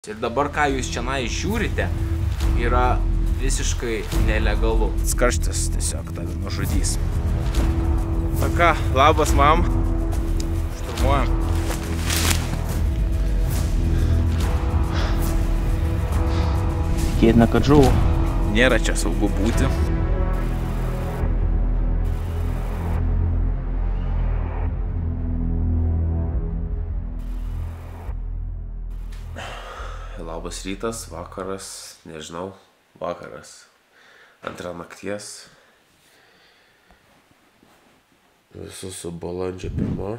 Ir dabar, ką jūs čia žiūrite, yra visiškai nelegalu. Karštis tiesiog tave nužudys. Na ką, labas, mam. Šturmuojam. Tikėtina, kad žuvo. Nėra čia saugu būti. Labas rytas, vakaras, nežinau, vakaras, antra nakties. Visus su balandžio 1.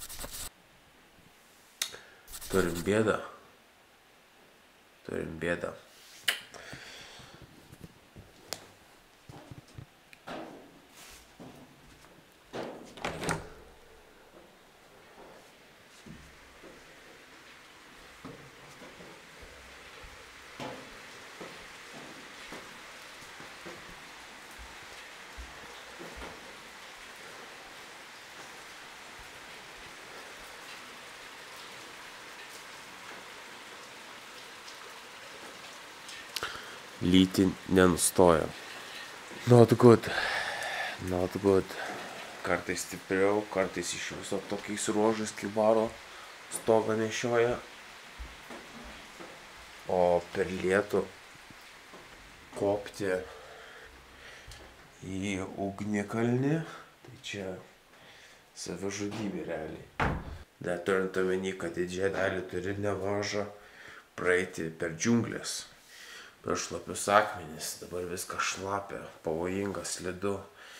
Turim bėdą. Lyti nenustoja. Not good. Kartais stipriau, kartais iš viso tokiais ruožais kaip varo stogą nešioja. O per lietų kopti į ugnikalnį, tai čia savižudybė realiai. Dar turint omeny, kad didžiąją dalį turi nemažą praeiti per džiunglės. Per šlapius akmenis, dabar viskas šlapia, pavojinga, slidu.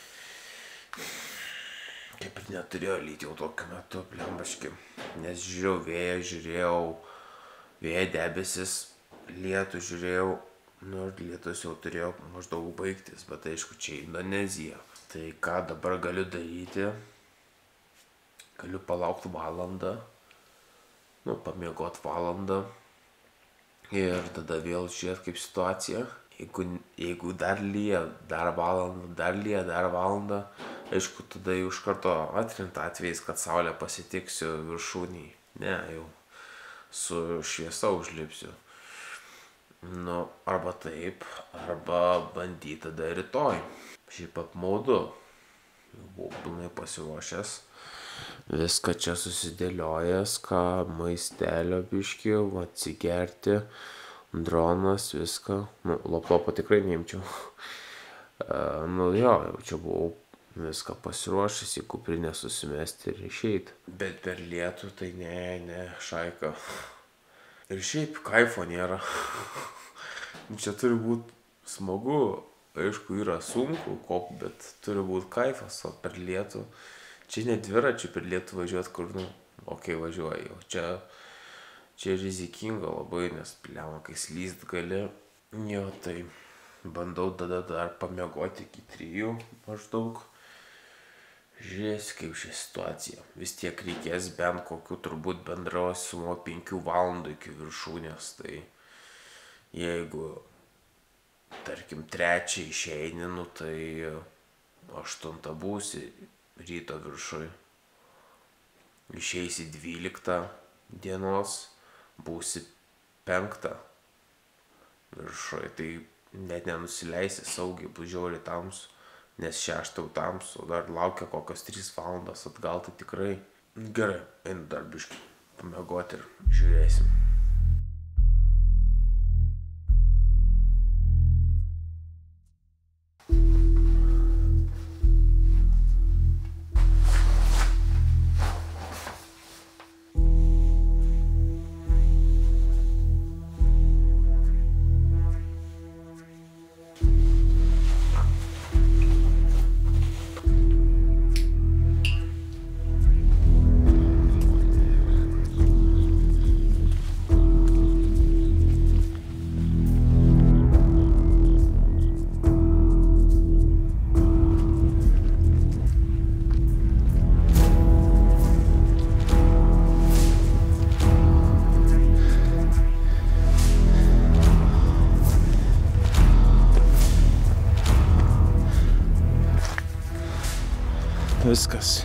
Kaip ir neturėjo lyti jau tokiu metu, blembaški. Nes žiūrėjau vėjo debesis, lietų žiūrėjau, nu ir lietus jau turėjo maždaug baigtis, bet aišku, čia Indonezija. Tai ką dabar galiu daryti? Galiu palaukti valandą, pamiegot valandą. Ir tada vėl žiūrėt kaip situacija. Jeigu dar lyja, dar valandą, aišku, tada jau iš karto atkrinta atvejais, kad saulę pasitiksiu viršūnį. Ne, jau su šviesa užlipsiu. Arba taip, arba bandyti tada rytoj. Šiaip apmaudu. Jau buvau pilnai pasiruošęs. Viską čia susidėliojęs, ką maistelio biškį, atsigerti, dronas, viską. Laptopą tikrai neimčiau. Jau čia buvau viską pasiruošęs, į kuprinę susimesti ir išeiti. Bet per lietų tai ne, šaika. Ir šiaip kaifo nėra. Čia turi būti smagu, aišku, yra sunku, bet turi būti kaifas, o per lietų. Čia ne dviračių per lietų važiuot, kur, važiuoju jau. Čia rizikinga labai, nes kai slyst gali. Jo, tai bandau tada dar pamiegoti iki 3 maždaug. Žiūrėsiu, kaip ši situacija. Vis tiek reikės bent kokių turbūt bendros sumo 5 valandų iki viršūnės. Tai jeigu, tarkim, 3 išeini, tai 8 būsi ryto viršui. Išeisi 12 dienos, būsi 5 viršui. Tai net nenusileisi saugiai, bus žiauriai tamsu, nes 6 tamsu, o dar laukia kokios 3 valandas atgal, tai tikrai gerai. Einu dar biškį pamiegoti ir žiūrėsim. Viskas.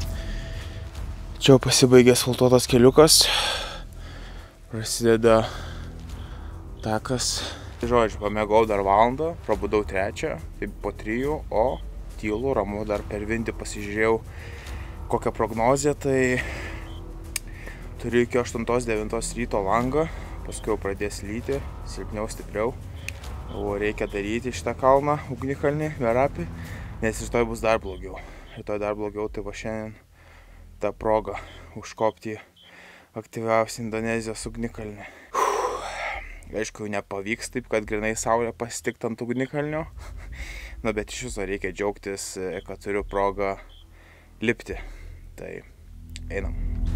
Čia pasibaigė asfaltuotas keliukas. Prasideda takas. Žodžiu, pamėgau dar valandą, prabudau 3, tai po 3, o tylu, ramu, dar per vintį pasižiūrėjau kokią prognozę, tai turiu iki 8-9 ryto langą, paskui jau pradės lyti, silpniau, stipriau. O reikia daryti šitą kalną, ugnikalnį, Merapį, nes rytoj bus dar blogiau. Rytoj dar blogiau, tai va šiandien ta proga užkopti aktyviausią Indonezijos ugnikalnį. Aišku, jau nepavyks taip, kad grinai saulė pasitikt ant ugnikalnio. Nu, bet iš viso reikia džiaugtis, kad turiu progą lipti. Tai einam.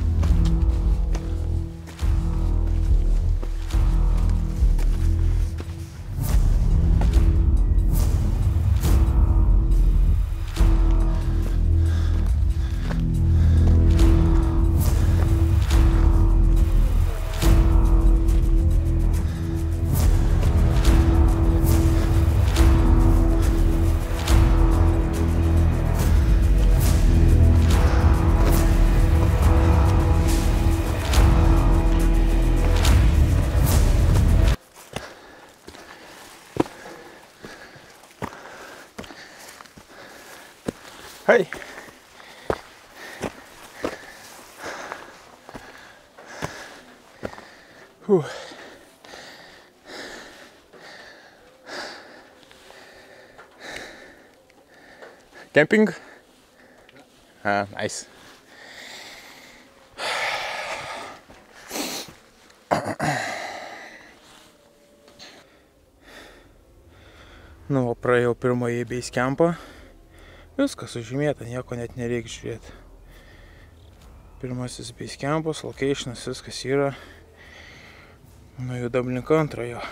Hei! Camping? Nice. Nu, o praėjau pirmąjį base campą. Viskas sužymėta, nieko net nereikia žiūrėti. Pirmasis base campas, locationas, viskas yra. Nu, judam link antrojo.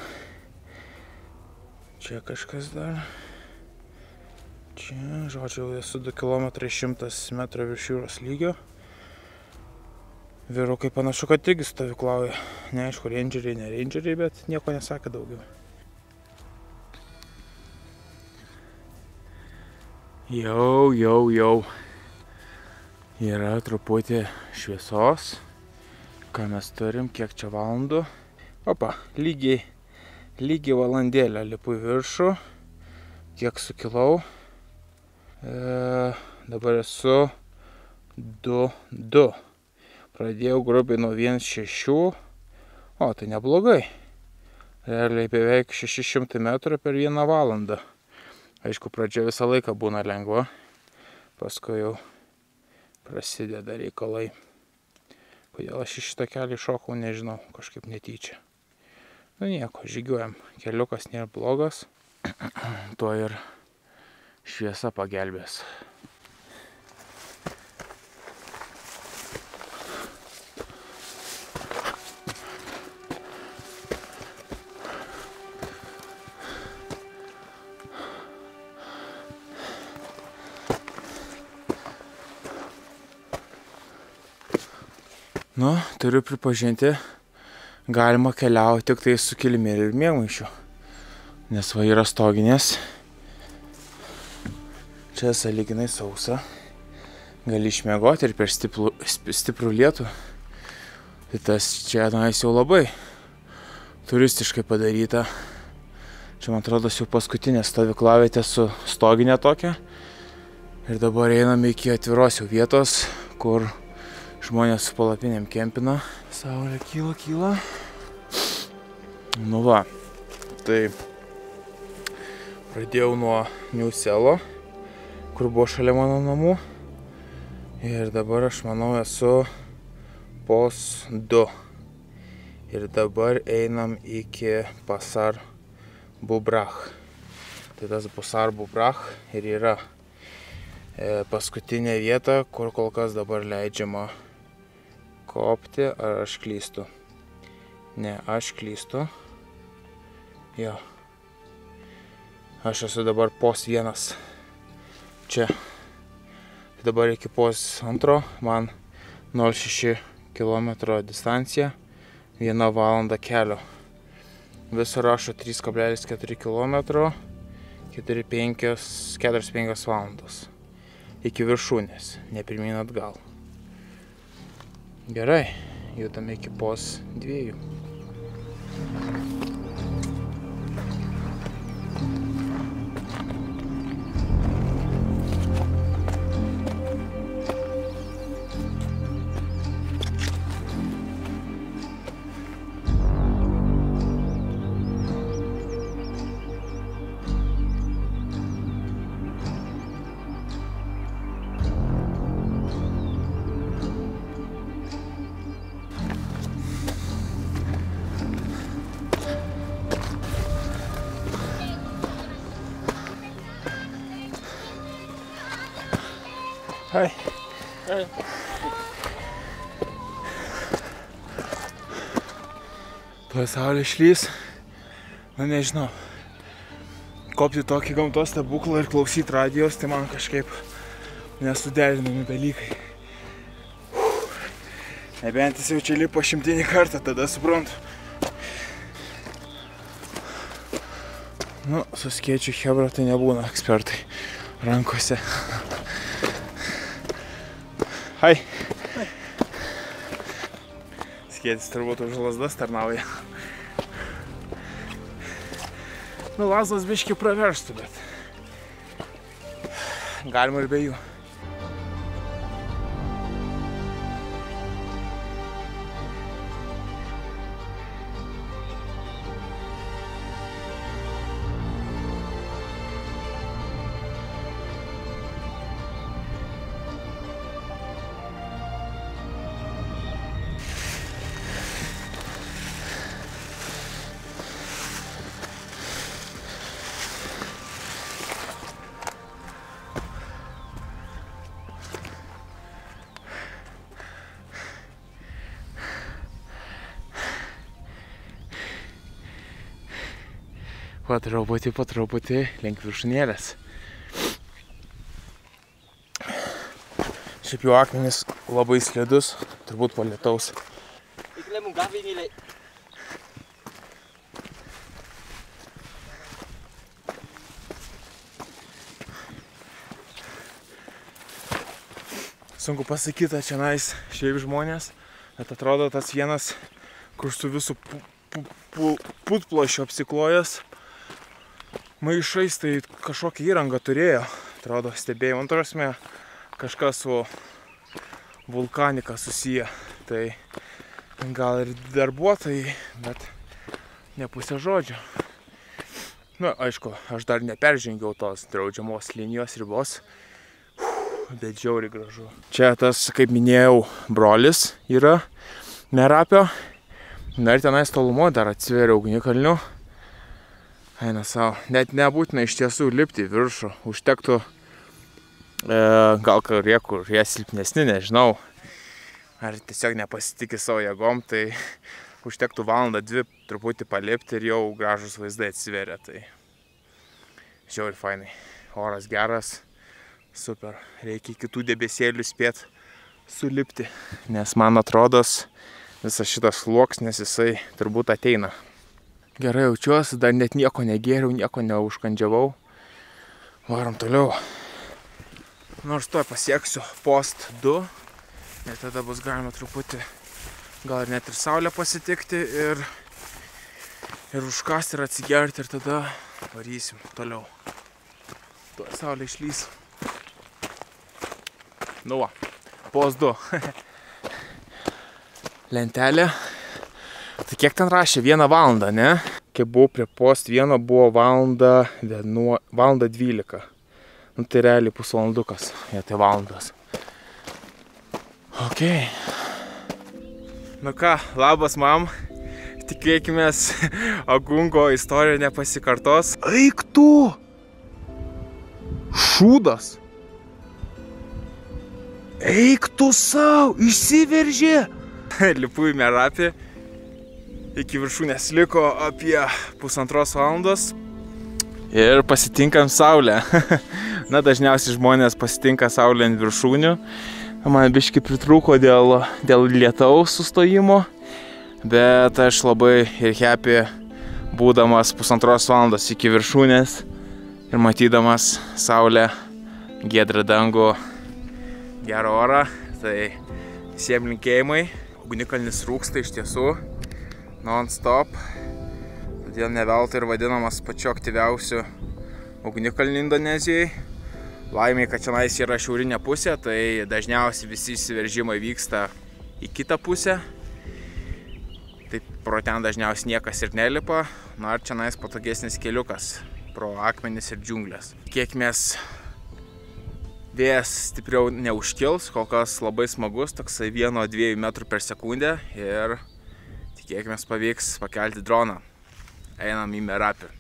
Čia kažkas dar. Čia, žodžiu, esu 2 km 100 metrų virš jūros lygio. Vyrukai panašu, kad irgi stovyklauja. Neaišku, rangeriai, ne rangeriai, bet nieko nesakė daugiau. Jau. Yra truputį šviesos. Ką mes turim, kiek čia valandų. Opa, lygiai valandėlę lipu į viršų. Kiek sukilau. Dabar esu 2,2. Pradėjau grubiai nuo 1,6. O, tai neblogai. Realiai beveik 600 metrų per 1 valandą. Aišku, pradžia visą laiką būna lengva. Paskui jau prasideda reikalai. Kodėl aš iš šitą kelią šokau, nežinau, kažkaip netyčia. Nu nieko, žygiuojam. Keliukas nėra blogas. Tuo ir šviesa pagelbės. Nu, turiu pripažinti, galima keliauti tik tai su kilimėliu ir miegmaišiu. Nes va yra stoginės. Čia sąlyginai sausa. Gali išmiegoti ir per stiprų lietų. Tai tas čia nais jau labai turistiškai padaryta. Čia man atrodo jau paskutinė stovyklavietė su stoginė tokia. Ir dabar einame iki atviros jau vietos, kur žmonės su palapinėm kempina. Saulė kyla. Nu va, tai pradėjau nuo Niuselo, kur buvo šalia mano namų. Ir dabar aš manau esu pos 2. Ir dabar einam iki Pasar Bubrah. Tai tas Pasar Bubrah ir yra paskutinė vieta, kur kol kas dabar leidžiama kopti. Ar aš klystu? Ne, aš klystu. Jo. Aš esu dabar pos 1. Čia. Tai dabar iki pos 2 man 0,6 km distancija, 1 valanda kelio. Viso rašo 3,4 km, 4-5 valandos. Iki viršūnės, ne pirmyn atgal. Gerai, judame iki pos 2. Hai. Hai. Tuo saulė išlys. Na nežinau. Kopti tokį gamtos stebuklą ir klausyti radijos, tai man kažkaip nesuderinami dalykai. Nebent jis jau čia lipo 100 kartą, tada suprantu. Nu, su skėčiu chebra tai nebūna ekspertai rankose. Hai. Skėtis turbūt už lazdas tarnauja. Nu, lazdas biškį praverstų, bet galima ir be jų. Po truputį link viršūnėlės. Šiaip jau akmenys labai slidus, turbūt po lietaus. Sunku pasakyti, čionais šiaip žmonės, bet atrodo tas vienas, kur su visų putplošiu apsiklojęs maišais, tai kažkokią įrangą turėjo, atrodo, stebėjau. Antrasme, kažkas su vulkanika susiję, tai gal ir darbuotojai, bet ne pusė žodžio. Na, aišku, aš dar neperžengiau tos draudžiamos linijos ribos, bet žiauriai gražu. Čia tas, kaip minėjau, brolis yra Merapio. Na ir tenais tolumo dar atsiveria ugnikalnių. Eina savo. Net nebūtina iš tiesų lipti į viršų. Užtektų gal kurie, kur jie silpnesni, nežinau. Ar tiesiog nepasitikė savo jėgom, tai užtektų valandą, 2 truputį palipti ir jau gražus vaizdai atsiveria. Tai žiauriai fainai. Oras geras. Super. Reikia kitų debesėlių spėti sulipti. Nes man atrodos, visas šitas sluoksnis jisai turbūt ateina. Gerai jaučiuosi, dar net nieko negėriau, nieko neužkandžiavau. Varom toliau. Nors tuoj pasieksiu post 2. Ir tada bus galima truputį, gal ir net ir saulę pasitikti ir užkasti ir atsigerti ir tada varysim toliau. Tuoj saulė išlys. Nu va, post 2. Lentelė. Tai kiek ten rašė? 1 valandą, ne? Kai buvau prie post 1, buvo valandą 12. Nu tai realiai pusvalandukas, tai valandas. Ok. Nu ką, labas mam. Tikėkimės, Agungo istorija nepasikartos. Eik tu! Šūdas! Eik tu sau! Išsiveržė! Lipu į Merapį. Iki viršūnės liko apie 1,5 valandos. Ir pasitinkam saulę. Na, dažniausiai žmonės pasitinka saulę ant viršūnių. Man biškį pritrūko dėl lietaus sustojimo. Bet aš labai ir happy būdamas 1,5 valandos iki viršūnės. Ir matydamas saulę, giedrą dangų, gerą orą. Tai visiems linkėjimai. Ugnikalnis rūksta iš tiesų. Non-stop. Todėl ne veltui ir vadinamas pačiu aktyviausiu ugnikalniu Indonezijai. Laimė, kad čionais yra šiaurinė pusė, tai dažniausiai visi įsiveržimai vyksta į kitą pusę. Tai pro ten dažniausiai niekas ir nelipa. Na, ar čionais patogesnis keliukas pro akmenis ir džiunglės. Kiekmės vėjas stipriau neužkils, kol kas labai smagus, toksai 1-2 metrų per sekundę ir tikėkimės pavyks pakelti droną. Einam į Merapį.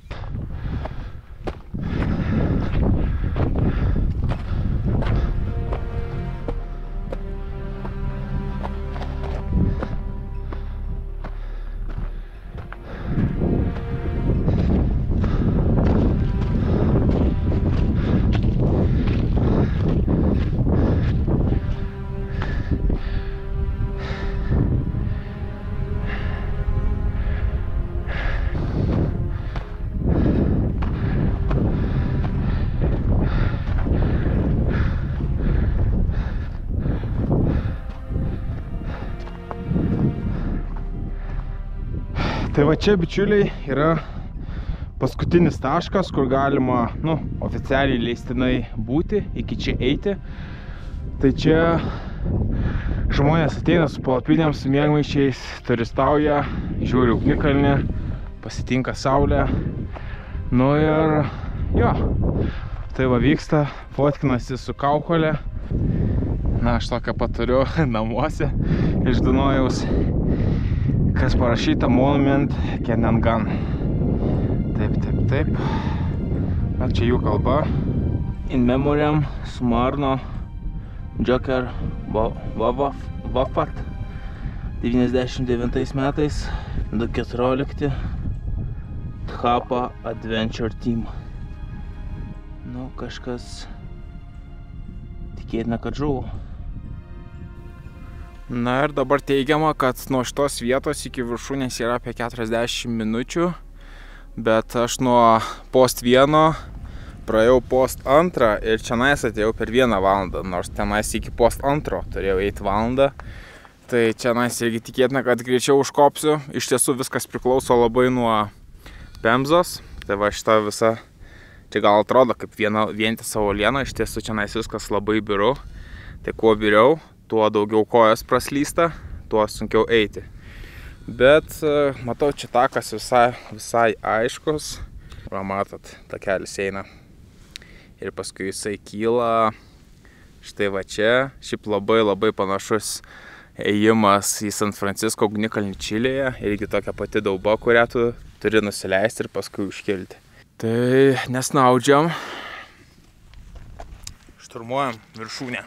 va čia, bičiuliai, yra paskutinis taškas, kur galima, oficialiai leistinai būti, iki čia eiti. Tai čia žmonės ateina su palapinėm, su miegmaišiais, turistauja, žiūri ugnikalnį, pasitinka saulę. Nu ir jo, tai va vyksta, fotkinasi su kaukolė. Na, aš tokią paturiu namuose iš Dunojaus, kas parašyta Monument Can and Gun. Taip. Na, čia jų kalba. In memoriam Sumarno Joker Wafat 99 metais 214 Thapa Adventure Team. Nu, kažkas tikėtina, kad žuvo. Na ir dabar teigiama, kad nuo šitos vietos iki viršūnės yra apie 40 minučių, bet aš nuo post 1 praėjau post 2 ir čionais atėjau per 1 valandą, nors tenais iki post 2 turėjau eiti valandą. Tai čionais irgi tikėtina, kad greičiau užkopsiu. Iš tiesų viskas priklauso labai nuo Pemzos. Tai va šita visa, čia gal atrodo kaip vientisa uoliena, iš tiesų čionais viskas labai biuru. Tai kuo biriau, tuo daugiau kojos praslysta, tuo sunkiau eiti. Bet matau, čia takas visai aiškus. Va, matot, takelis eina. Ir paskui jisai kyla štai va čia. Šiaip labai panašus ėjimas į San Francisco ugnikalnį Čilėje. Irgi tokia pati dauba, kurią tu turi nusileisti ir paskui užkilti. Tai nesnaudžiam. Šturmuojam viršūnę.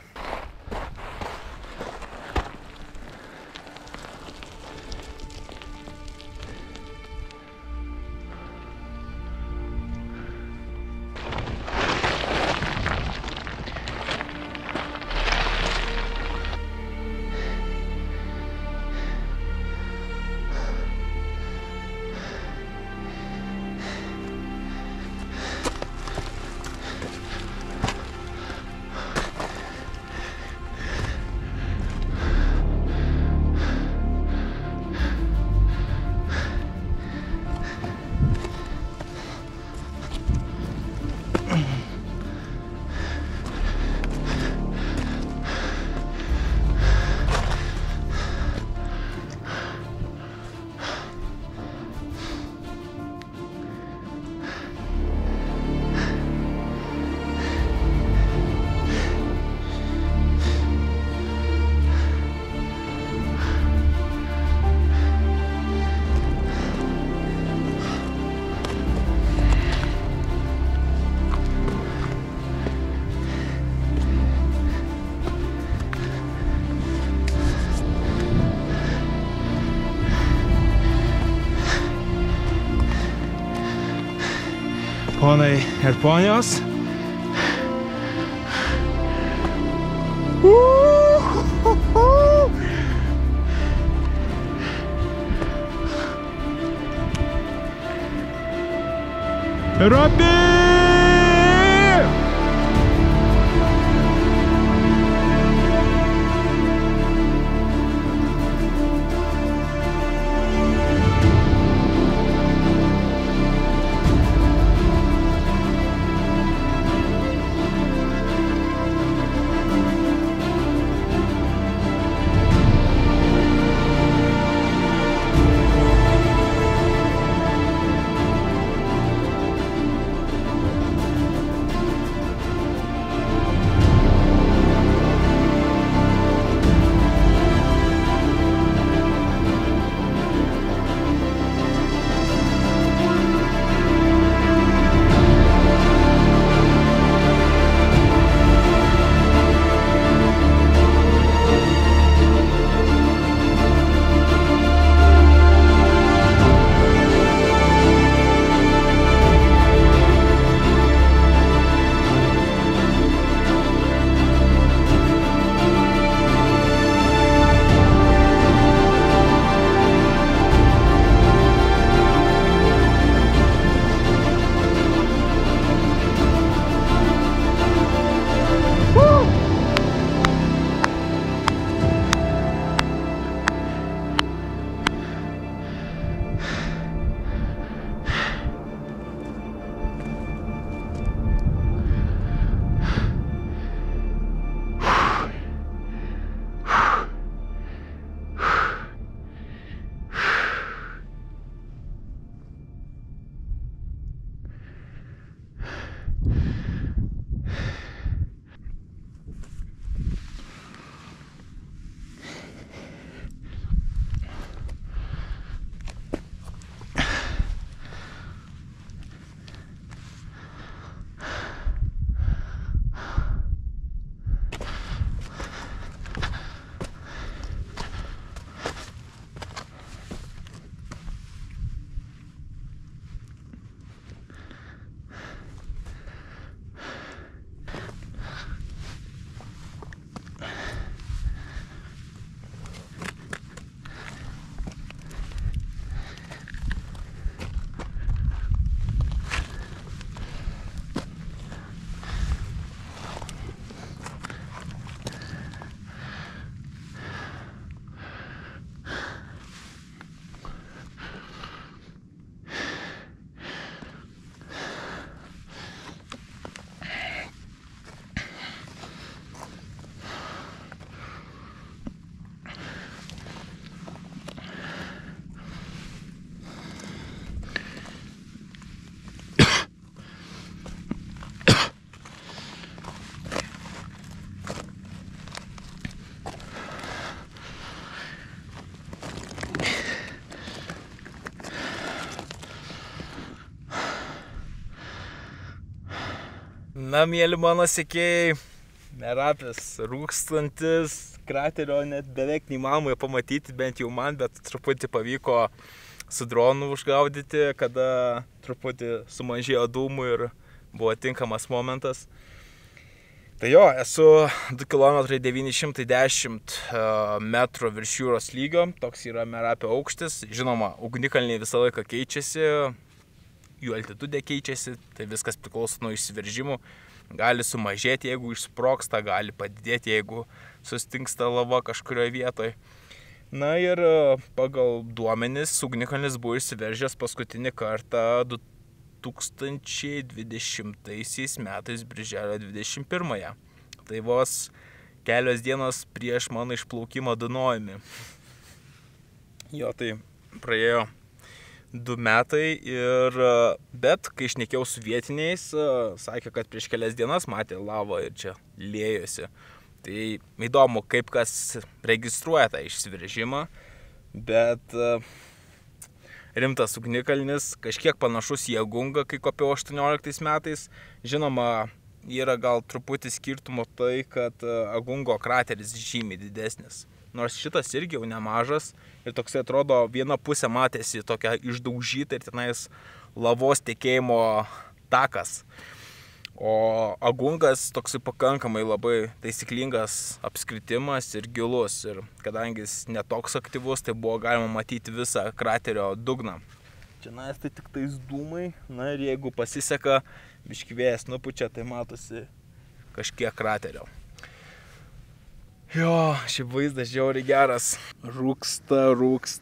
Ponai ir ponios. Robi! Na, mėly mano sekėjai, Merapės rūkstantis kraterio net beveik neįmanoma pamatyti, bent jau man, bet truputį pavyko su dronu užgaudyti, kada truputį sumažėjo dūmų ir buvo tinkamas momentas. Tai jo, esu 2 km 910 metrų virš jūros lygio, toks yra Merapio aukštis. Žinoma, ugnikalniai visą laiką keičiasi, jų altitudė keičiasi, tai viskas priklauso nuo išsiveržimų. Gali sumažėti, jeigu išsprogsta, gali padidėti, jeigu sustingsta lava kažkurioje vietoje. Na ir pagal duomenis ugnikalnis buvo išsiveržęs paskutinį kartą 2020 metais birželio 21-ąją. Tai vos kelios dienos prieš mano išplaukimą Dunojumi. Jo, tai praėjo 2 metai bet kai šnekėjau su vietiniais, sakė, kad prieš kelias dienas matė lavą ir čia liejosi. Tai įdomu, kaip kas registruoja tą išsiveržimą, bet rimtas ugnikalnis, kažkiek panašus į Agungą, kai kopiau 18 metais. Žinoma, yra gal truputį skirtumo tai, kad Agungo krateris žymiai didesnis. Nors šitas irgi jau nemažas ir toksai atrodo viena pusė matėsi tokia išdaužyta ir tenais lavos tekėjimo takas. O Agungas toksai pakankamai labai taisyklingas apskritimas ir gilus. Ir kadangi jis netoks aktyvus, tai buvo galima matyti visą kraterio dugną. Čia tai tik tais dūmai, na ir jeigu pasiseka, biškį vėjas nupučia, tai matosi kažkiek kraterio. Jo, šį vaizdas žiauriai geras. Rūksta,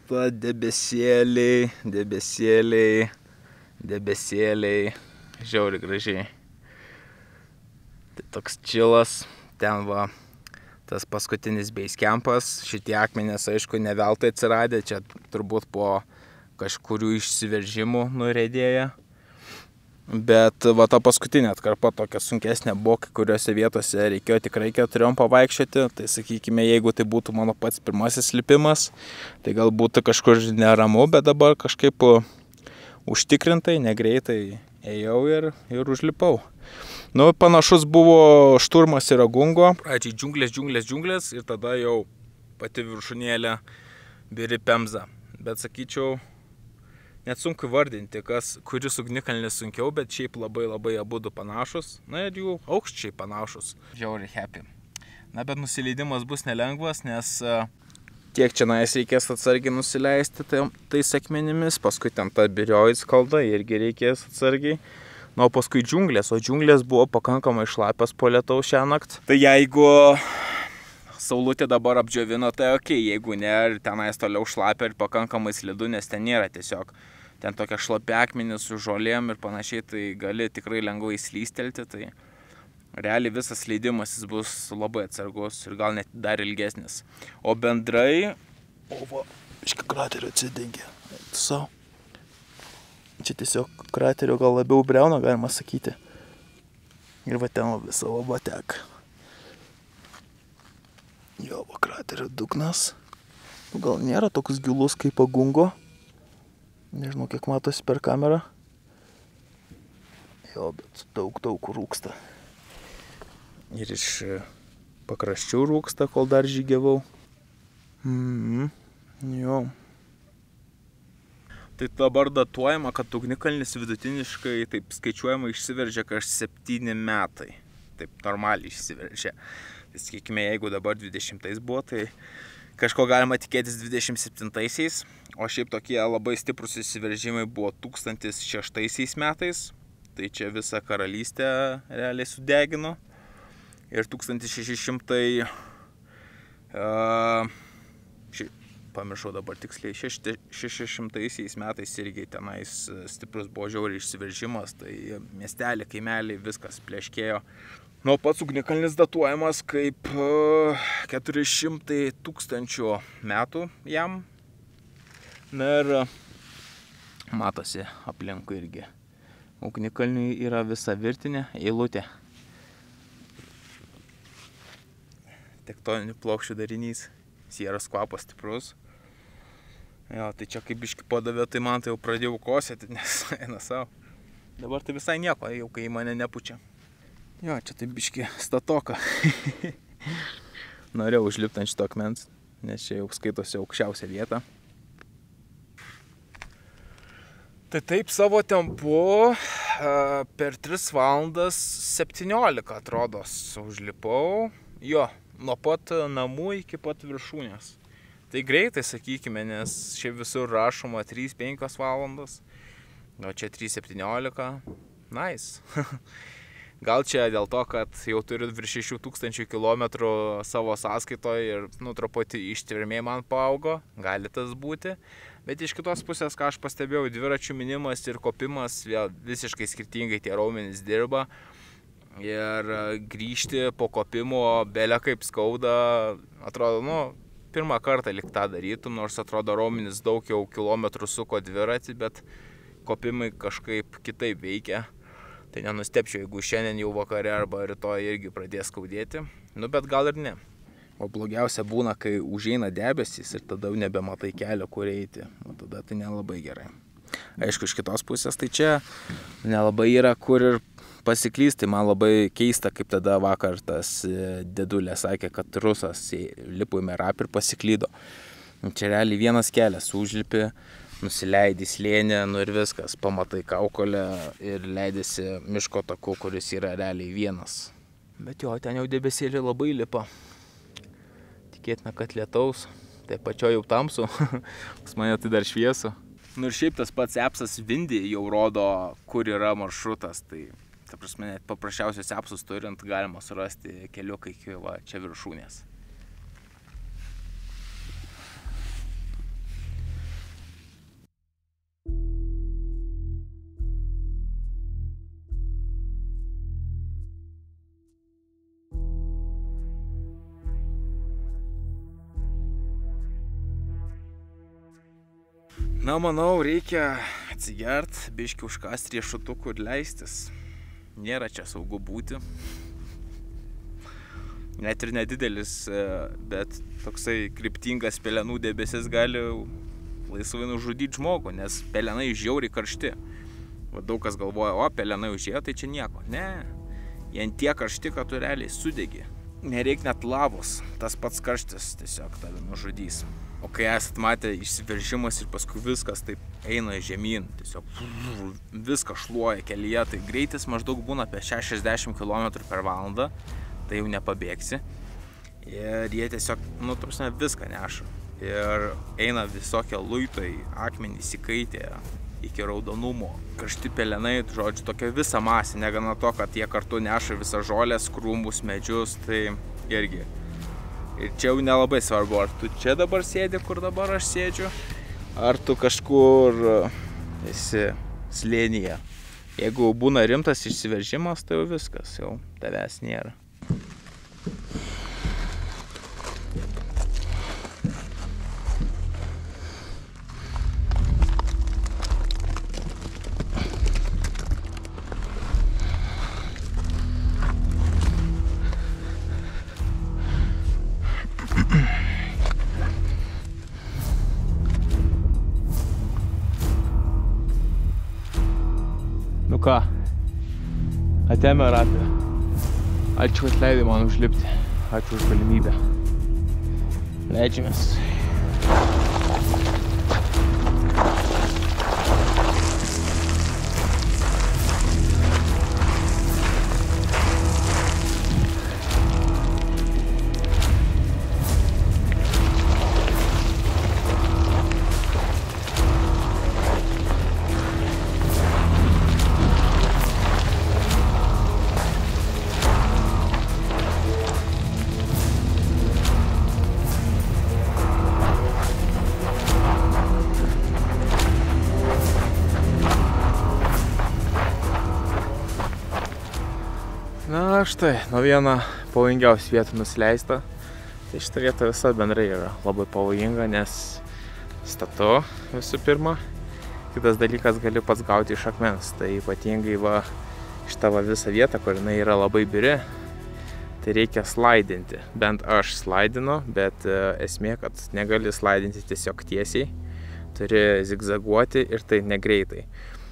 debesėliai. Žiauriai gražiai. Tai toks čilas. Ten va, tas paskutinis base campas. Šitie akmenės, aišku, ne veltui atsiradė. Čia turbūt po kažkurių išsiveržimų nuriedėję. Bet va ta paskutinė atkarpa tokia sunkesnė buvo, kai kuriuose vietose reikėjo tikrai 4 pavaikščioti. Tai sakykime, jeigu tai būtų mano pats pirmasis lipimas, tai gal būtų kažkur neramu, bet dabar kažkaip užtikrintai, negreitai ėjau ir užlipau. Nu, panašus buvo šturmas ir Agungo. Pradžiai džiunglės ir tada jau pati viršūnėlė biri Pemza. Bet sakyčiau, net sunku vardinti, kuris ugnikalnis sunkiau, bet šiaip labai abudu panašus. Na ir jų aukščiai panašus. Žiauriai happy. Na, bet nusileidimas bus nelengvas, nes tiek čia reikės atsargiai nusileisti tais akmenimis, paskui ten ta birioji skalda irgi reikės atsargiai. Na, o paskui džiunglės, o džiunglės buvo pakankamai šlapios po lietaus šią naktį. Tai jeigu saulutė dabar apdžiovino, tai ok, jeigu ne, ir tenais toliau šlapia ir pakankamai slidu, nes ten nėra tiesiog. Ten tokia šlapia akmenis su žolėm ir panašiai, tai gali tikrai lengvai slystelti, tai realiai visas leidimas jis bus labai atsargus ir gal net dar ilgesnis. O bendrai, iškai kraterio atsidengia, sau. Čia tiesiog kraterio gal labiau briauna, galima sakyti. Ir va ten visa lava teka. Jo, va kraterio dugnas. Gal nėra toks gilus kaip Agungo. Nežinau, kiek matosi per kamerą. Jo, bet daug rūksta. Ir iš pakraščių rūksta, kol dar žygiavau. Jo. Tai dabar datuojama, kad ugnikalnis vidutiniškai, taip skaičiuojama, išsiveržia kažkas 7 metai. Taip normaliai išsiveržia. Tai sakykime, jeigu dabar 20 buvo, tai kažko galima tikėtis 27-aisiais. O šiaip tokie labai stiprus įsiveržimai buvo 1006 metais. Tai čia visą karalystę realiai sudegino. Ir 1600... pamiršau dabar tiksliai, 600 metais irgi tenais stiprus buvo žiauriai išsiveržimas, tai miestelį, kaimelį, viskas pleškėjo. Nu, pats ugnikalnis datuojamas kaip 400 000 metų jam. Na ir matosi aplinkui irgi. Ugnikalniui yra visa virtinė, eilutė. Tektoninių plokščių darinys. Sieros kvapas stiprus. Jo, tai čia kaip biškį padavė, tai man tai jau pradėjau kosėti, nes eina savo. Dabar tai visai nieko, jau kai mane nepučia. Jo, čia tai biški statoka. Norėjau užlipti ant šito akmens, nes čia jau skaitosi aukščiausia vieta. Tai taip savo tempu per 3 valandas 17 atrodo užlipau. Jo, nuo pat namų iki pat viršūnės. Tai greitai, sakykime, nes šiaip visur rašoma 3-5 valandas. O čia 3:17. Nice. Gal čia dėl to, kad jau turiu virš 6000 kilometrų savo sąskaitoje ir truputį ištvermė man paaugo, gali tas būti. Bet iš kitos pusės, ką aš pastebėjau, dviračių minimas ir kopimas vėl visiškai skirtingai tie raumenys dirba. Ir grįžti po kopimo belė kaip skauda, atrodo, pirmą kartą lyg tą darytum, nors atrodo raumenys daug jau kilometrų suko dviratį, bet kopimai kažkaip kitaip veikia. Tai nenustepčiau, jeigu šiandien jau vakare arba rytoj irgi pradės skaudėti. Bet gal ir ne. O blogiausia būna, kai užeina debesys ir tada jau nebematai kelio, kur eiti. O tada tai nelabai gerai. Aišku, iš kitos pusės tai čia nelabai yra kur ir pasiklysti. Man labai keista, kaip tada vakar tas dėdulė sakė, kad rusas lipo į Merapį ir pasiklydo. Čia realiai vienas kelias, užlipi, nusileidi slėnį, ir viskas, pamatai kaukolę ir leidėsi miško taku, kuris yra realiai vienas. Bet jo, ten jau debesėlį labai lipa. Tikėtina, kad lietaus, tai pačio jau tamsu, pas mane tai dar šviesu. Ir šiaip tas pats appsas Windy jau rodo, kur yra maršrutas, tai ta prasme, net paprasčiausios appsus turint galima surasti keliuką iki čia viršūnės. Manau, reikia atsigert, biškį užkasti riešutukų ir leistis. Nėra čia saugu būti. Net ir nedidelis, bet toksai kryptingas pelenų debesis gali laisvai nužudyti žmogų, nes pelenai žiauriai karšti. Daug kas galvoja, pelenai užėjo, tai čia nieko. Ne, jie tiek karšti, kad tu realiai sudegi. Nereik net lavos, tas pats karštis tiesiog tave nužudys. O kai esat matę išsiveržimas ir paskui viskas taip eina žemyn, tiesiog viskas šluoja kelyje, tai greitis maždaug būna apie 60 km/h, tai jau nepabėgsi. Ir jie tiesiog, viską neša. Ir eina visokie luitai, akmenys įkaitė iki raudonumo. Karšti pelenai, žodžiu, tokia visa masė, negana to, kad jie kartu neša visą žolės, krūmus, medžius, tai irgi. Ir čia jau nelabai svarbu, ar tu čia dabar sėdi, kur dabar aš sėdžiu, ar tu kažkur esi slėnyje. Jeigu būna rimtas išsiveržimas, tai jau viskas, jau tavęs nėra. Ką, atėmė Merapį. Ačiū, kad leidai man užlipti. Ačiū už galimybę. Leidžiamės. Na štai, nuo vieno pavojingiausių vietų nusileista. Tai šita vieta visa bendrai yra labai pavojinga, nes statu visų pirma. Kitas dalykas gali pats gauti iš akmens. Tai ypatingai šitą visą vietą, kur jinai yra labai biri, tai reikia slaidinti. Bent aš slaidinu, bet esmė, kad negali slaidinti tiesiog tiesiai. Turi zigzaguoti ir tai negreitai.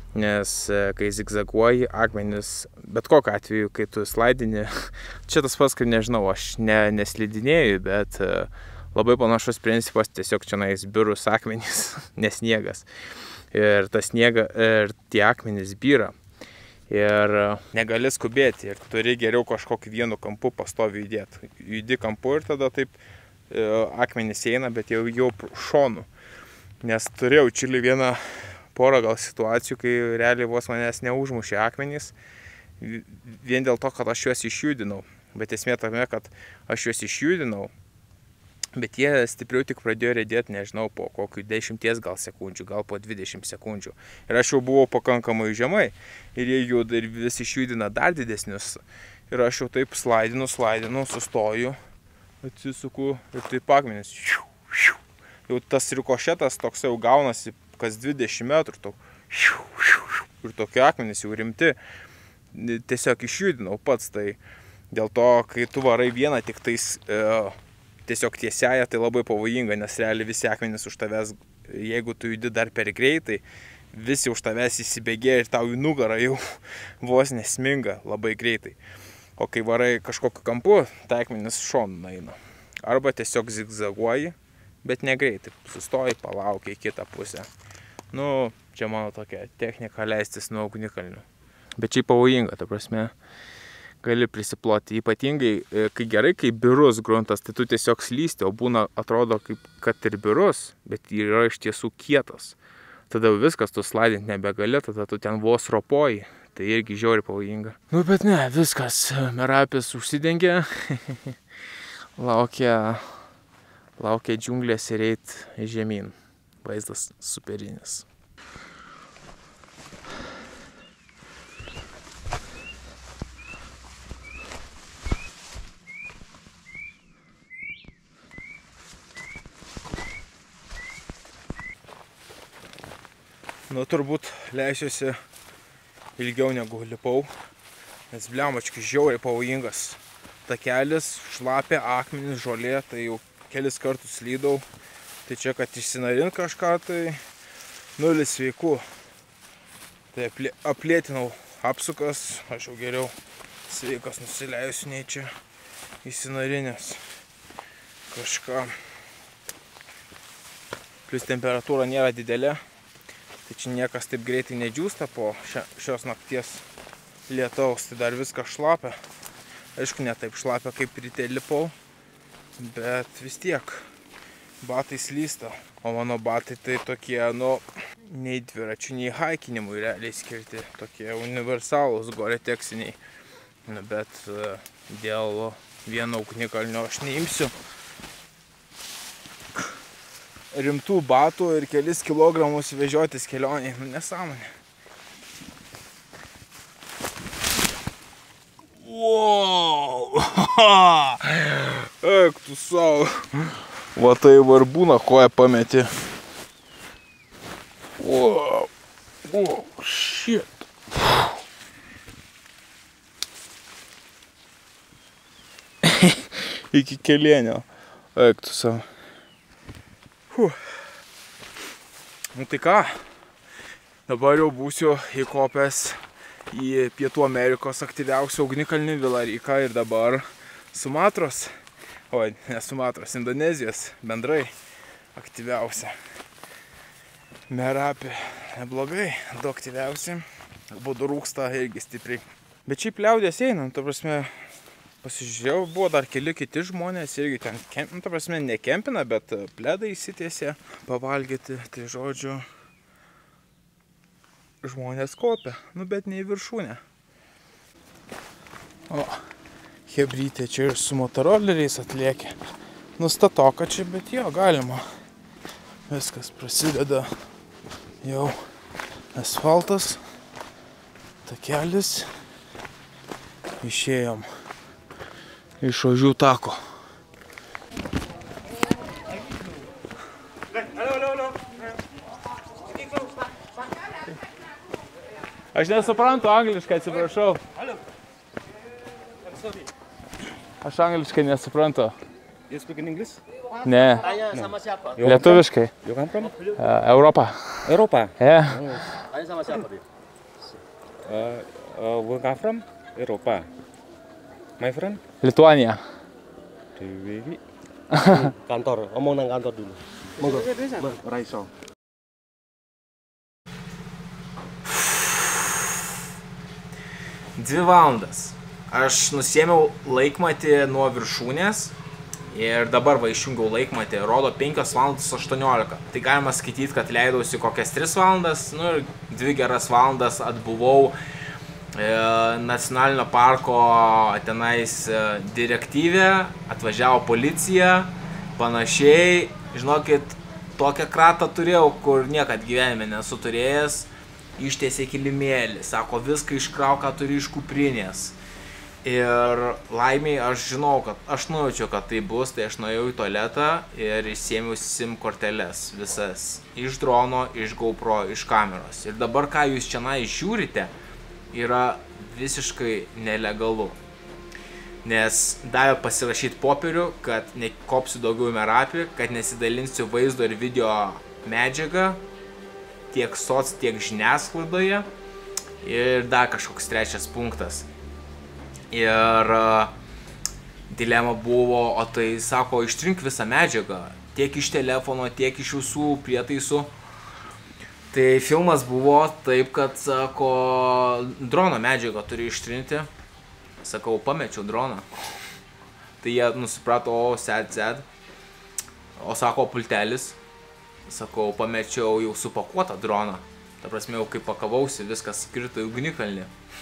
nes kai zigzaguoji, akmenis, bet kokiu atveju, kai tu slaidini, čia tas pats, kaip nežinau, aš neslidinėju, bet labai panašus principas, tiesiog čia birus akmenys, nes sniegas. Ir tas sniega, ir tie akmenys byra. Ir negali skubėti ir turi geriau kažkokį vienu kampu pastovi judėti. Judi kampu ir tada taip akmenys eina, bet jau šonu. Nes turėjau Čilį vieną porą gal situacijų, kai realiai vos manęs neužmušė akmenys, vien dėl to, kad aš juos išjudinau. Bet esmė tame, kad aš juos išjudinau, bet jie stipriau tik pradėjo riedėti, nežinau, po kokių 10 gal sekundžių, gal po 20 sekundžių. Ir aš jau buvau pakankamai žemai ir jie juda ir vis išjudina dar didesnius. Ir aš jau taip slaidinu, sustoju, atsisuku ir taip akmenis. Jau tas rikošetas toks jau gaunasi kas 20 metrų. Ir tokie akmenys jau rimti. Tiesiog išjudinau pats. Tai dėl to, kai tu varai vieną tik tais tiesiog tiesiaja, tai labai pavojinga, nes realiai visi akmenys už tavęs, jeigu tu judi dar per greitai, visi už tavęs įsibėgėja ir tau į nugarą jau vos nesminga labai greitai. O kai varai kažkokiu kampu, tai akmenys šonu eina. Arba tiesiog zigzaguoji, bet negreitai. Sustoji, palaukia į kitą pusę. Nu, čia mano tokia technika leistis nuo ugnikalnių. Bet čia pavojinga, ta prasme. Gali prisiploti, ypatingai, kai gerai, kai birus gruntas, tai tu tiesiog slysti, o būna, atrodo, kad ir birus, bet yra iš tiesų kietas. Tada viskas, tu slaidinti nebegali, tada tu ten vos ropoji, tai irgi žiauriai pavojinga. Nu, bet ne, viskas, Merapis užsidengė, laukia džiunglės ir eit žemyn, vaizdas superinis. Nu, turbūt leisiuosi ilgiau negu lipau, nes bliamačkai žiauriai pavojingas takelis, šlapia, akmenis, žolė, tai jau kelis kartus slydau. Tai čia, kad išsinarint kažką, tai nulis sveikų. Tai aplėtinau apsukas, aš jau geriau sveikas nusileisiu, nei čia išsinarinęs kažką. Plius temperatūra nėra didelė. Tai čia niekas taip greitai nedžiūsta po šios nakties lietaus, tai dar viskas šlapia. Aišku, ne taip šlapia, kaip ryte lipau, bet vis tiek batai slysta. O mano batai tai tokie, nu, nei dviračių, nei haikinimui realiai skirti, tokie universalūs goreteksiniai. Bet dėl vieno ugnikalnio aš neimsiu rimtų batų ir kelis kilogramus vežiotis kelionėje. Nu, nesąmonė. Wow! Eik tu savo. Va tai var būna, koją pameti. Wow! Wow! Shit! Iki kelienio. Eik tu savo. Nu tai ką, dabar jau būsiu įkopęs į Pietų Amerikos aktyviausią ugnikalnį Vilariką ir dabar Sumatros, ne Sumatros, Indonezijos bendrai aktyviausia. Merapi neblogai, du aktyviausi, būdu rūksta irgi stipriai. Bet šiaip liaudės einant, ta prasme, pasižiūrėjau, buvo dar keli kiti žmonės, irgi ten, ta prasme, nekempina, bet pledą įsitiesė pavalgyti, tai žodžiu, žmonės kopia, nu bet ne į viršūnę. O, hebrytė čia ir su motoroleriais atlėkė. Nustatoka čia, bet jo, galima. Viskas prasideda jau asfaltas, takelis, išėjom iš Ožių tako. Aš nesuprantu angliškai, atsiprašau. Aš angliškai nesuprantu. You speak in English? Ne. Sama siapa? Lietuviškai. You come from? Europa. Eropa? Yeah. Tanya sama siapa dia? Where are from? Eropa. My friend? Lituania. Dewi. Kantor, omong nang kantor dulu. Monggo. Raiso. 2 valandas. Aš nusėmiau laikmatį nuo viršūnės ir dabar va išjungiau laikmatį, rodo 5 valandas 18. Tai galima skaityti, kad leidausi kokias 3 valandas, nu ir 2 geras valandas atbuvau nacionalinio parko tenais direktyvė, atvažiavo policija, panašiai. Žinokit, tokią kratą turėjau, kur niekad gyvenime nesu turėjęs. Ištiesė kilimėlį, sako, viską iškrauk, ką turi iš kuprinės. Ir laimiai aš žinau, kad aš nujaučiau, kad tai bus, tai aš nuėjau į tualetą ir išsiėmiau SIM korteles visas. Iš drono, iš GoPro, iš kameros. Ir dabar, ką jūs čia žiūrite, yra visiškai nelegalu. Nes davė pasirašyti popierių, kad nekopsiu daugiau į Merapį, kad nesidalinsiu vaizdo ir video medžiagą, tiek soc, tiek žiniasklaidoje ir dar kažkoks 3 punktas. Ir dilema buvo, o tai sako, ištrink visą medžiagą, tiek iš telefono, tiek iš visų prietaisų. Tai filmas buvo taip, kad sako, drono medžiagą turi ištrinti. Sakau, pamečiau droną. Tai jie nusiprato, o sed. O sako, pultelis. Sakau, pamečiau jau supakuotą droną. Ta prasme, jau kai pakavausi, viskas krito į ugnikalnį.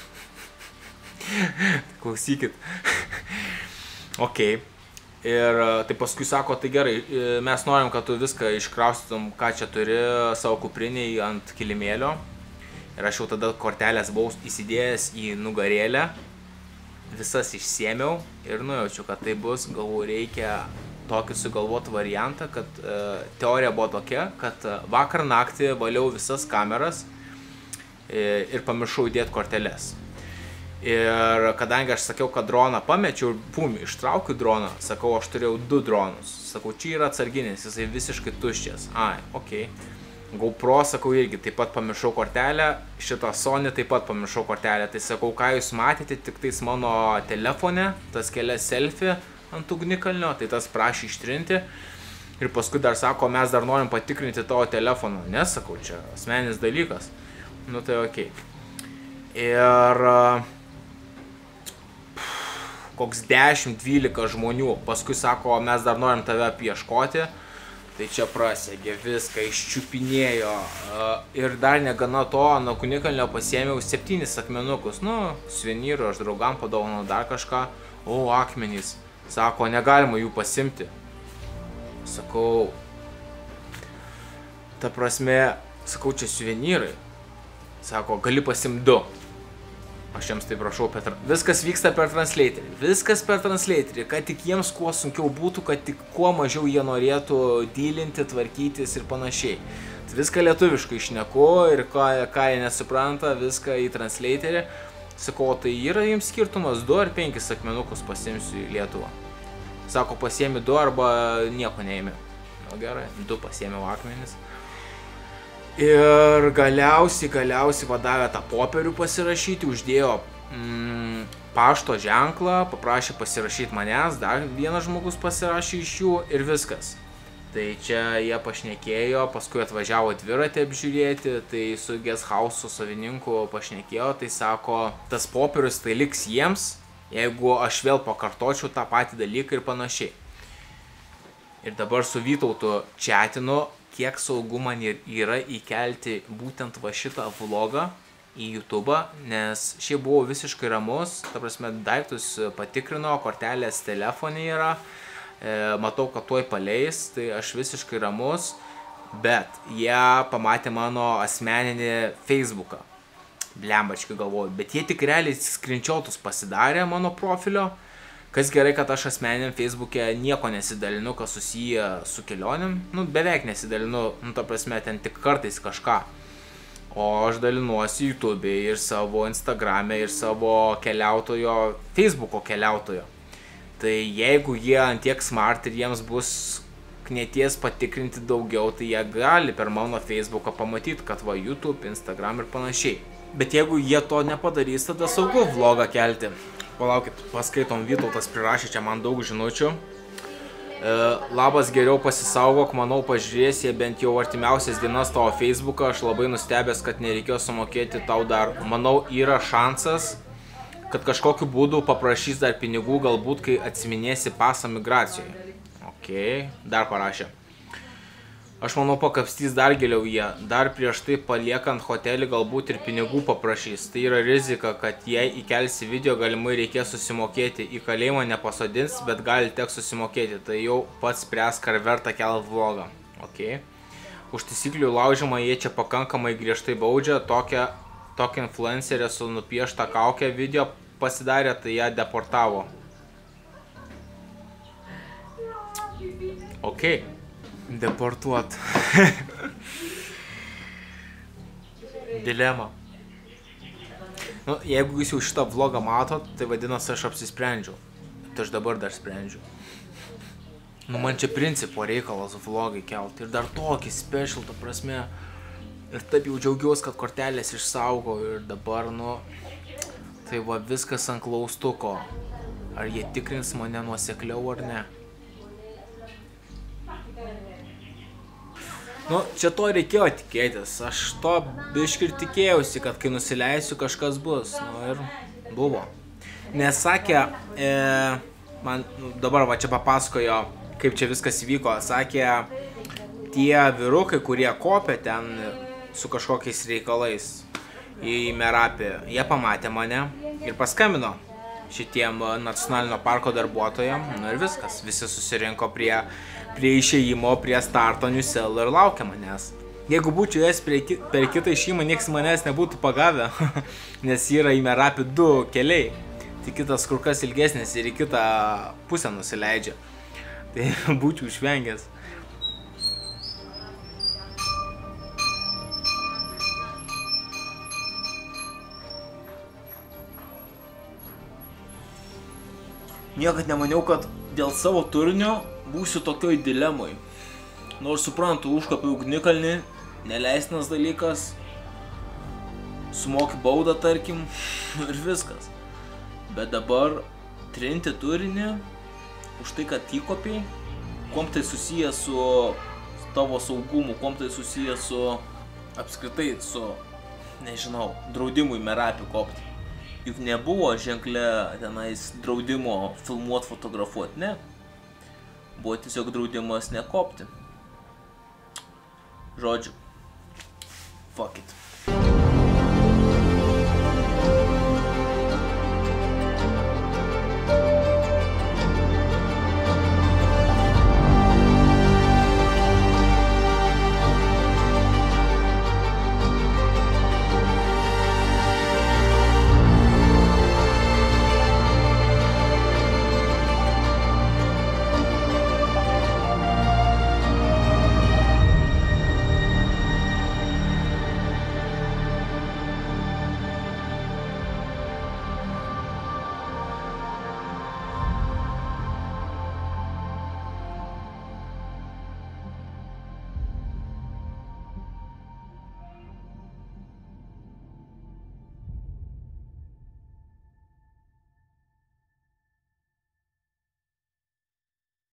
Klausykit. Ok. Ir tai paskui sako, tai gerai, mes norim, kad tu viską iškraustytum, ką čia turi savo kupriniai ant kilimėlio. Ir aš jau tada kortelės buvau įsidėjęs į nugarėlę. Visas išsėmiau ir nujaučiu, kad tai bus, galvoju, reikia tokį sugalvoti variantą, kad teorija buvo tokia, kad vakar naktį valiau visas kameras ir pamiršau įdėti korteles. Ir kadangi aš sakiau, kad droną pamečiau ir pum, ištraukiu droną, sakau, aš turėjau 2 dronus. Sakau, čia yra atsarginis, jisai visiškai tuščias. Ai, okei. GoPro, sakau, irgi taip pat pamiršau kortelę, šitą Sony taip pat pamiršau kortelę. Tai sakau, ką jūs matėte, tik tais mano telefone, tas kelias selfie ant ugnikalnio, tai tas prašė ištrinti. Ir paskui dar sako, mes dar norim patikrinti tavo telefoną. Nesakau, čia asmeninis dalykas. Nu tai okei. Ir koks 10-12 žmonių. Paskui sako, mes dar norim tave apieškoti. Tai čia prasegė, viską iščiupinėjo. Ir dar negana to, nuo ugnikalnio pasiėmiau 7 akmenukus. Nu, suvenyrų, aš draugam padovanau dar kažką. O, akmenys. Sako, negalima jų pasimti. Sakau, ta prasme, sakau, čia suvenyrai. Sako, gali pasimti 2. Aš jiems tai prašau, viskas vyksta per translatorį. Viskas per translatorį, kad tik jiems kuo sunkiau būtų, kad tik kuo mažiau jie norėtų dylinti, tvarkytis ir panašiai. Tai viską lietuviškai šneku ir ką jie nesupranta, viską į translatorį. Sakau, tai yra jums skirtumas 2 ar 5 akmenukus pasiimsiu į Lietuvą. Sako, pasiemi 2 arba nieko neimi. Nu gerai, 2 pasiėmiau akmenis. Ir galiausiai vadavė tą popierių pasirašyti, uždėjo pašto ženklą, paprašė pasirašyti manęs, dar vienas žmogus pasirašė iš jų ir viskas. Tai čia jie pašnekėjo, paskui atvažiavo dviratį apžiūrėti, tai su guest house savininku pašnekėjo, tai sako, tas popierius tai liks jiems, jeigu aš vėl pakartočiau tą patį dalyką ir panašiai. Ir dabar su Vytautu chatinu, kiek saugu man yra įkelti būtent va šitą vlogą į YouTube, nes šiaip buvau visiškai ramus, ta prasme, daiktus patikrino, kortelės telefone yra, matau, kad tuoj paleis, tai aš visiškai ramus, bet jie pamatė mano asmeninį Facebooką, blembačkai galvoju, bet jie tik realiai screenshotus pasidarė mano profilio. Kas gerai, kad aš asmeniniam Facebook'e nieko nesidalinu, kas susiję su kelionėm. Nu, beveik nesidalinu, nu, ta prasme, ten tik kartais kažką. O aš dalinuosi YouTube ir savo Instagram'e ir savo keliautojo, Facebook'o keliautojo. Tai jeigu jie antiek smart ir jiems bus knieties patikrinti daugiau, tai jie gali per mano Facebook'ą pamatyti, kad va YouTube, Instagram ir panašiai. Bet jeigu jie to nepadarys, tada saugu vlogą kelti. Palaukit, paskaitom, Vytautas prirašė čia man daug žinučių. Labas, geriau pasisaugok, manau pažiūrės jie bent jau artimiausias dienas tavo Facebooką, aš labai nustebęs, kad nereikėjo sumokėti tau dar. Manau, yra šansas, kad kažkokiu būdu paprašys dar pinigų, galbūt kai atsiminėsi pasą migracijoje. Ok, dar parašė. Aš manau, pakapstys dar giliau jie, dar prieš tai paliekant hotelį galbūt ir pinigų paprašys. Tai yra rizika, kad jei įkelsi video, galimai reikės susimokėti. Į kalėjimą nepasodins, bet gali teks susimokėti. Tai jau pats spręsk, ar verta kelt vlogą. Ok. Už taisyklių laužymą jie čia pakankamai griežtai baudžia. Tokia influencerė su nupiešta kaukę video pasidarė, tai ją deportavo. Ok. Deportuot. Dilema. Nu, jeigu jūs jau šitą vlogą matot, tai vadinasi aš apsisprendžiau. Tai aš dabar dar sprendžiu. Nu, man čia principo reikalas vlogai kelt. Ir dar tokį special, ta prasme. Ir taip jau džiaugiuosi, kad kortelės išsaugo. Ir dabar, nu, tai va viskas ant klaustuko. Ar jie tikrins mane nuosekliau ar ne? Nu, čia to reikėjo tikėtis. Aš to biškį ir tikėjausi, kad kai nusileisiu kažkas bus. Nu ir buvo. Nes sakė, man dabar va čia papasakojo, kaip čia viskas įvyko. Sakė, tie vyrukai, kurie kopė ten su kažkokiais reikalais į Merapį, jie pamatė mane ir paskambino šitiem nacionalinio parko darbuotojam. Nu ir viskas. Visi susirinko prie išėjimo, prie starto Newsell ir laukia manęs. Jeigu būčiau jas per kitą išėjimą, nieks manęs nebūtų pagavę, nes yra į Merapį 2 keliai. Tai kitas kur kas ilgesnis ir į kitą pusę nusileidžia. Tai būčiau išvengęs. Niekad nemaniau, kad dėl savo turinio būsiu tokioj dilemoj. Nors suprantu, užkopiu ugnikalnį, neleistinas dalykas, sumoki baudą, tarkim, ir viskas. Bet dabar trinti turinį už tai, kad įkopiai, kuom tai susijęs su tavo saugumu, kuom tai susijęs su apskritai su, nežinau, draudimui Merapį kopti. Juk nebuvo ženklė tenais draudimo filmuot, fotografuot, ne? Buvo tiesiog draudimas nekopti. Žodžiu, fuck it.